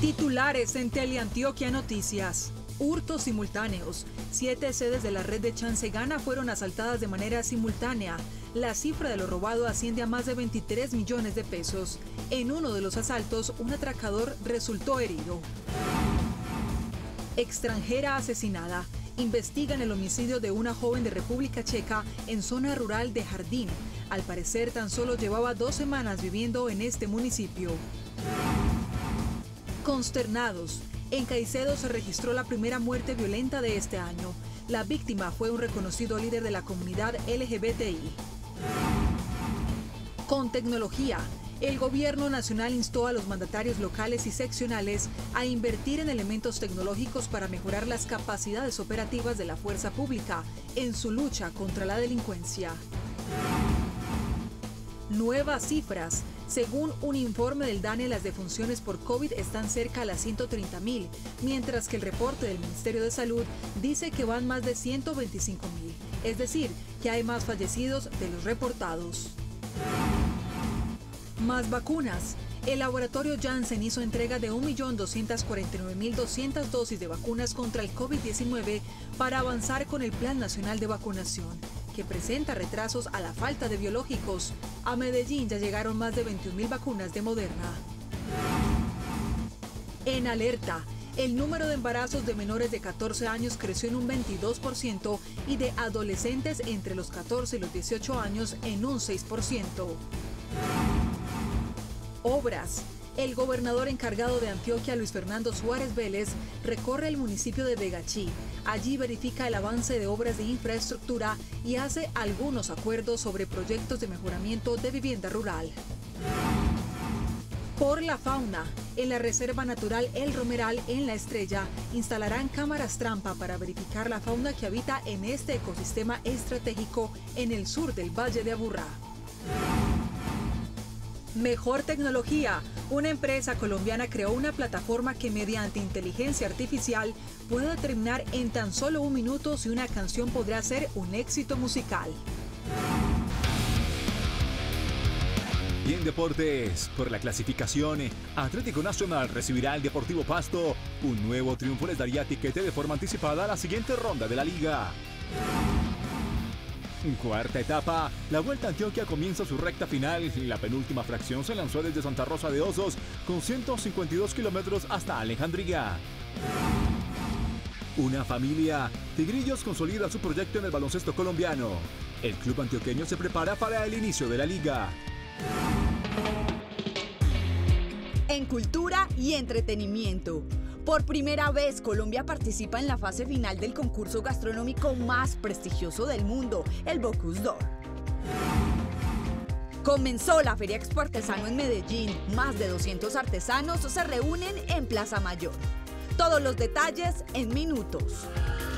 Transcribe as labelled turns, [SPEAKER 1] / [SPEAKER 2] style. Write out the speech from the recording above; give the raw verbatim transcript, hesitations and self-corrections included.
[SPEAKER 1] Titulares en Teleantioquia Noticias. Hurtos simultáneos. Siete sedes de la red de Chancegana fueron asaltadas de manera simultánea. La cifra de lo robado asciende a más de veintitrés millones de pesos. En uno de los asaltos, un atracador resultó herido. Extranjera asesinada. Investigan el homicidio de una joven de República Checa en zona rural de Jardín. Al parecer, tan solo llevaba dos semanas viviendo en este municipio. Consternados. En Caicedo se registró la primera muerte violenta de este año. La víctima fue un reconocido líder de la comunidad L G B T I. Con tecnología, el gobierno nacional instó a los mandatarios locales y seccionales a invertir en elementos tecnológicos para mejorar las capacidades operativas de la fuerza pública en su lucha contra la delincuencia. Nuevas cifras. Según un informe del DANE, las defunciones por COVID están cerca a las ciento treinta mil, mientras que el reporte del Ministerio de Salud dice que van más de ciento veinticinco mil, es decir, que hay más fallecidos de los reportados. Más vacunas. El laboratorio Janssen hizo entrega de un millón doscientas cuarenta y nueve mil doscientas dosis de vacunas contra el COVID diecinueve para avanzar con el Plan Nacional de Vacunación, que presenta retrasos a la falta de biológicos. A Medellín ya llegaron más de veintiún mil vacunas de Moderna. En alerta, el número de embarazos de menores de catorce años creció en un veintidós por ciento y de adolescentes entre los catorce y los dieciocho años en un seis por ciento. Obras. El gobernador encargado de Antioquia, Luis Fernando Suárez Vélez, recorre el municipio de Vegachí. Allí verifica el avance de obras de infraestructura y hace algunos acuerdos sobre proyectos de mejoramiento de vivienda rural. Por la fauna. En la Reserva Natural El Romeral, en La Estrella, instalarán cámaras trampa para verificar la fauna que habita en este ecosistema estratégico en el sur del Valle de Aburrá. Mejor tecnología. Una empresa colombiana creó una plataforma que mediante inteligencia artificial puede determinar en tan solo un minuto si una canción podrá ser un éxito musical.
[SPEAKER 2] Y en deportes, por la clasificación, Atlético Nacional recibirá al Deportivo Pasto. Un nuevo triunfo les daría tiquete de forma anticipada a la siguiente ronda de la liga. Cuarta etapa, la Vuelta a Antioquia comienza su recta final y la penúltima fracción se lanzó desde Santa Rosa de Osos con ciento cincuenta y dos kilómetros hasta Alejandría. Una familia, Tigrillos consolida su proyecto en el baloncesto colombiano. El club antioqueño se prepara para el inicio de la liga.
[SPEAKER 3] En cultura y entretenimiento. Por primera vez, Colombia participa en la fase final del concurso gastronómico más prestigioso del mundo, el Bocuse d'Or. Comenzó la Feria Expo Artesano en Medellín. Más de doscientos artesanos se reúnen en Plaza Mayor. Todos los detalles en minutos.